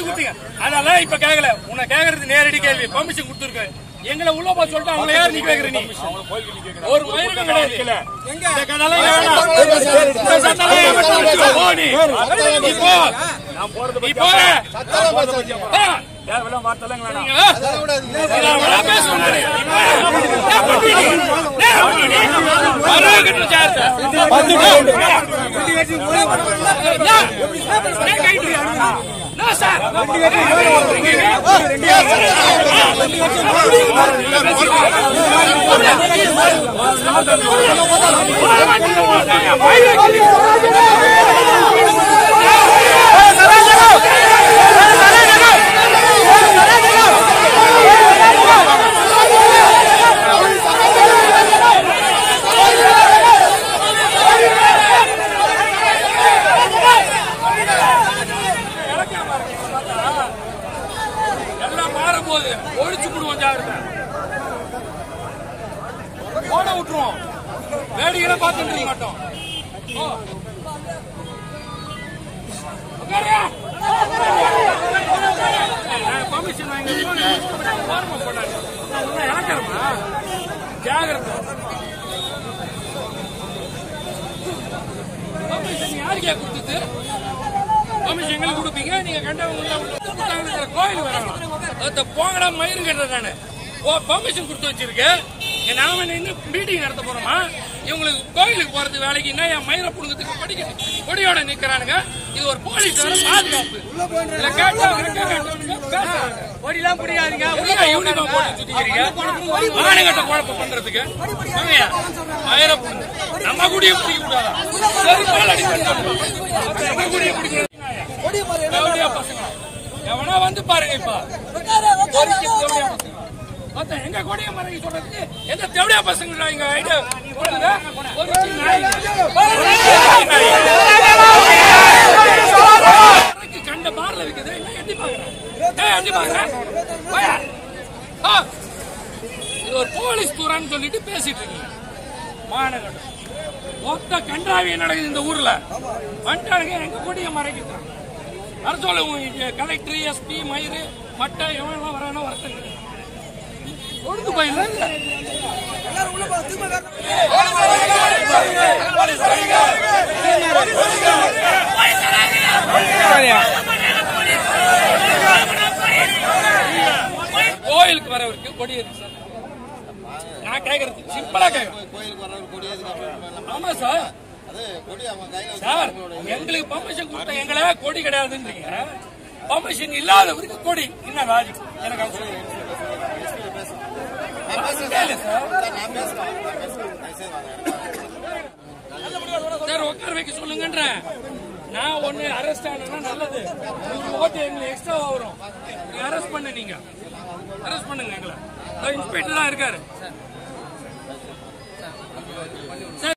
கொடுத்தீங்க. அதெல்லாம் இப்ப கேட்கல. உன்னை கேக்குறது நேரடி கேள்வி. பெர்மிஷன் கொடுத்துருக்க. எங்களை உள்ள போய் சொல்லிட்டு அவங்களை யார் நீ கேக்குற? நீ ஒரு மயிலும் கிடையாது. இந்த கதெல்லாம் ஒழிச்சு கொடுவோம். ஜாகிரதை ஓட விட்டுருவோம். வேடிகளை பார்த்துட்டு மாட்டோம். பர்மிஷன் வாங்கி ஜாகிரதை. பர்மிஷன் யாருக்கே கொடுத்தது? பர்மிஷன் எங்களுக்கு கொடுப்பீங்க. நீங்க கண்டவங்க கோயில் வரணும். போங்கடா மயிறு கட்டுறதானே பர்மிஷன் கொடுத்து வச்சிருக்கேன். நாம இன்னும் மீட்டிங் நடத்த போறோமா? இவங்களுக்கு கோயிலுக்கு போறது வேலைக்கு என்ன என் மயிரை புடுங்கிறதுக்கு கொடியோட நிக்கிறானுங்க. இது ஒரு போலீஸ் பாதுகாப்பு. கொடியெல்லாம் புரியாதுங்க. யூனிஃபார்ம் போட்டு சுத்திக்கிறீங்க. மானகட்ட குழப்பம் பண்றதுக்கு மயிரை புடுங்க. நம்ம கூடிய பிடிக்க கூடாதா? நம்ம கூடிய பிடிக்க பசங்க எவனா வந்து பாருங்க. இப்ப எங்க கொடிய மறைக்க சொல்றதுக்கு எந்த தேவையா பசங்க இங்க கண்ட பார்ல இருக்குது. இது ஒரு போலீஸ் தூரான்னு சொல்லிட்டு பேசிட்டு இருக்கீங்க. மாநகரம் மொத்த கன்றாவிய நடக்குது இந்த ஊர்ல. வந்துட்டானுங்க எங்க கொடிய மறைக்கிறாங்க. வர சொல்ல கலெக்டர், எஸ்பி, மயிறு, மட்டை எவனெல்லாம் வரானோ வரத்துக்கு ஒழுங்கு பயில கோயிலுக்கு வரவருக்கு கொடி இருக்கு சார். நான் கேக்குறது சிம்பிளா கேக்குறேன். ஆமா சார். சார் எங்களுக்கு பர்மிஷன் கொடுத்த எங்களை கொடி கிடையாதுன்றீங்க. பர்மிஷன் இல்லாதவருக்கு கொடி என்ன லாஜிக்? எனக்கு சார் உட்கார வைக்க சொல்லுங்கன்ற. நான் ஒண்ணு அரெஸ்ட் ஆனா நல்லது. ஓட்டு எங்களுக்கு எக்ஸ்ட்ரா வரும். அரெஸ்ட் பண்ண நீங்க அரெஸ்ட் பண்ணுங்க. எங்களை இன்ஸ்பெக்டர் தான் இருக்காரு.